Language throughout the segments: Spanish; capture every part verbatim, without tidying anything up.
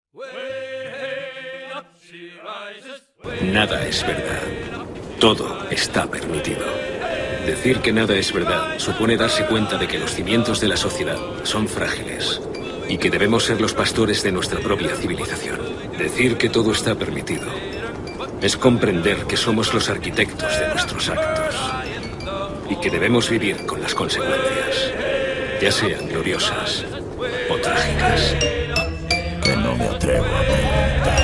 Nada es verdad. Todo está permitido. Decir que nada es verdad supone darse cuenta de que los cimientos de la sociedad son frágiles y que debemos ser los pastores de nuestra propia civilización. Decir que todo está permitido es comprender que somos los arquitectos de nuestros actos y que debemos vivir con las consecuencias, ya sean gloriosas o trágicas. Que no me atrevo a preguntar.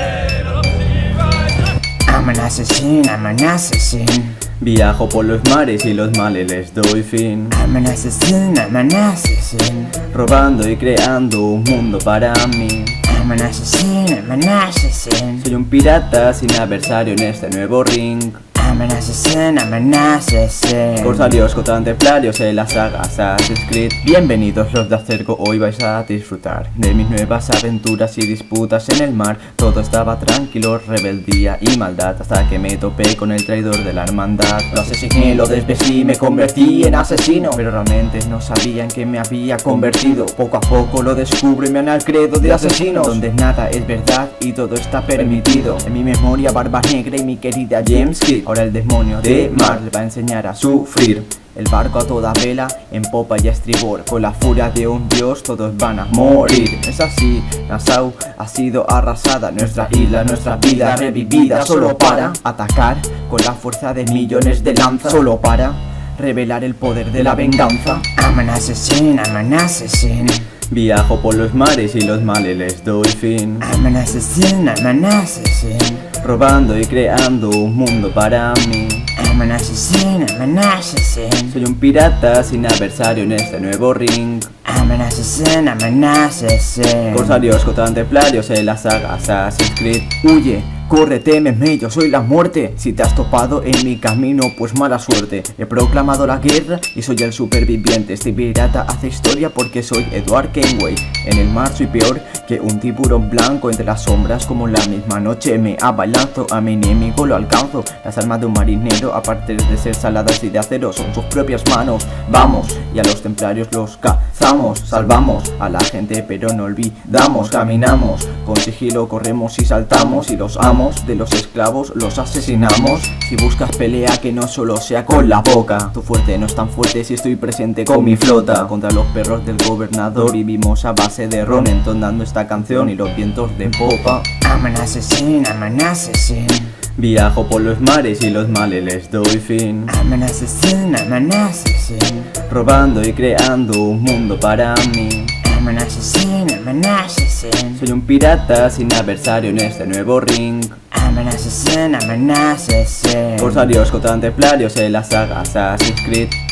I'm an assassin, I'm an assassin. Viajo por los mares y los males les doy fin. I'm an assassin, I'm an assassin. Robando y creando un mundo para mí. I'm an assassin, I'm an assassin. Soy un pirata sin adversario en este nuevo ring. I'm an assassin, I'm an assassin. Corsarios contra templarios en la saga Assassin's Creed. Bienvenidos los de Acerco, hoy vais a disfrutar de mis nuevas aventuras y disputas en el mar. Todo estaba tranquilo, rebeldía y maldad, hasta que me topé con el traidor de la hermandad. Lo asesiné, lo desvestí, me convertí en asesino, pero realmente no sabían que me había convertido. Poco a poco lo descubro y me han al credo de asesinos, donde nada es verdad y todo está permitido. En mi memoria Barba Negra y mi querida James Kidd. Ahora el demonio de mar le va a enseñar a sufrir. El barco a toda vela, en popa y a estribor. Con la furia de un dios todos van a morir. Es así, Nassau ha sido arrasada. Nuestra isla, nuestra vida revivida. Solo para atacar con la fuerza de millones de lanzas. Solo para revelar el poder de la venganza. I'm an assassin, I'm an assassin. Viajo por los mares y los males les doy fin. I'm an assassin, I'm an assassin. Robando y creando un mundo para mí. I'm an assassin, I'm an assassin. Soy un pirata sin adversario en este nuevo ring. I'm an assassin, I'm an assassin. Corsarios contra templarios en la saga Assassin's Creed. Huye, corre, témeme, yo soy la muerte. Si te has topado en mi camino, pues mala suerte. He proclamado la guerra y soy el superviviente. Este pirata hace historia porque soy Edward Kenway. En el mar soy peor que un tiburón blanco. Entre las sombras como la misma noche me abalanzo. A mi enemigo lo alcanzo. Las armas de un marinero, aparte de ser saladas y de acero, son sus propias manos. Vamos, y a los templarios los cazamos. Salvamos a la gente pero no olvidamos. Caminamos, con sigilo corremos y saltamos. Y los amos de los esclavos los asesinamos. Si buscas pelea que no solo sea con la boca. Tu fuerte no es tan fuerte si estoy presente con mi flota. Contra los perros del gobernador vivimos a base de ron, entonando esta canción y los vientos de popa. I'm an assassin, I'm an assassin. Viajo por los mares y los males les doy fin. I'm an assassin, I'm an assassin. Robando y creando un mundo para mí. I'm an assassin, I'm an assassin. Soy un pirata sin adversario en este nuevo ring. I'm an assassin, I'm an assassin. Corsarios contra templarios en la saga Assassin's Creed.